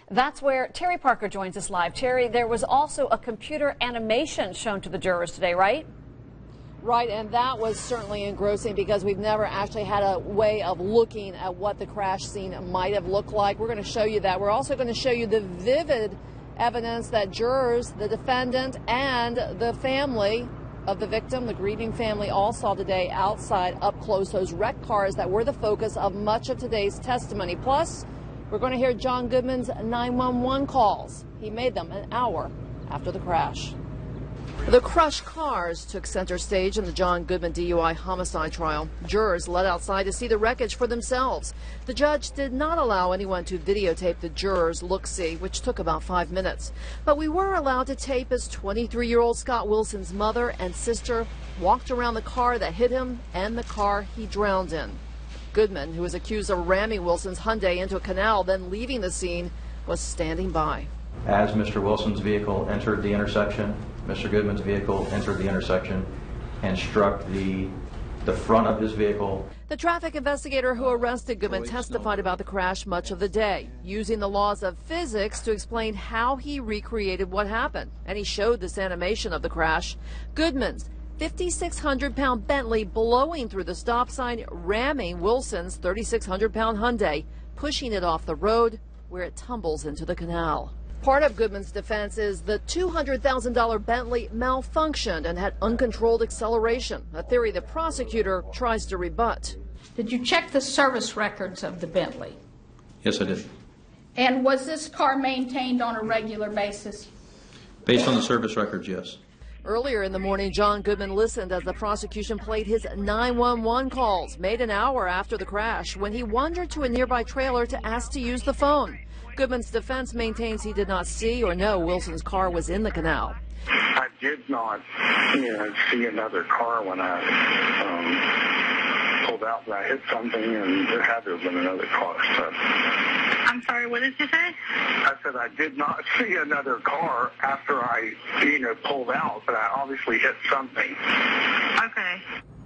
That's where Terry Parker joins us live. Terry, there was also a computer animation shown to the jurors today, right? Right, and that was certainly engrossing because we've never actually had a way of looking at what the crash scene might have looked like. We're going to show you that. We're also going to show you the vivid evidence that jurors, the defendant, and the family of the victim, the grieving family, all saw today outside, up close, those wrecked cars that were the focus of much of today's testimony. Plus, we're going to hear John Goodman's 911 calls. He made them an hour after the crash. The crushed cars took center stage in the John Goodman DUI homicide trial. Jurors led outside to see the wreckage for themselves. The judge did not allow anyone to videotape the jurors' look-see, which took about 5 minutes. But we were allowed to tape as 23-year-old Scott Wilson's mother and sister walked around the car that hit him and the car he drowned in. Goodman, who was accused of ramming Wilson's Hyundai into a canal, then leaving the scene, was standing by. As Mr. Wilson's vehicle entered the intersection, Mr. Goodman's vehicle entered the intersection and struck the front of his vehicle. The traffic investigator who arrested Goodman testified about the crash much of the day, using the laws of physics to explain how he recreated what happened. And he showed this animation of the crash. Goodman's 5,600-pound Bentley blowing through the stop sign, ramming Wilson's 3,600-pound Hyundai, pushing it off the road where it tumbles into the canal. Part of Goodman's defense is the $200,000 Bentley malfunctioned and had uncontrolled acceleration, a theory the prosecutor tries to rebut. Did you check the service records of the Bentley? Yes, I did. And was this car maintained on a regular basis? Based on the service records, yes. Earlier in the morning, John Goodman listened as the prosecution played his 911 calls, made an hour after the crash, when he wandered to a nearby trailer to ask to use the phone. Goodman's defense maintains he did not see or know Wilson's car was in the canal. I did not, see another car when I pulled out, but I hit something and there had to have been another car. So. I'm sorry, what did you say? I said I did not see another car after I, pulled out, but I obviously hit something. Okay.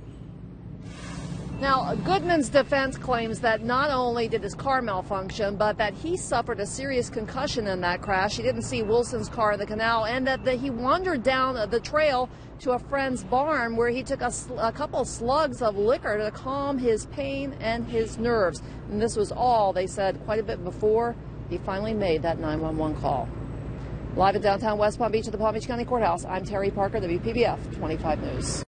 Now, Goodman's defense claims that not only did his car malfunction, but that he suffered a serious concussion in that crash. He didn't see Wilson's car in the canal, and that he wandered down the trail to a friend's barn where he took a couple slugs of liquor to calm his pain and his nerves. And this was all, they said, quite a bit before he finally made that 911 call. Live at downtown West Palm Beach at the Palm Beach County Courthouse, I'm Terry Parker, WPBF 25 News.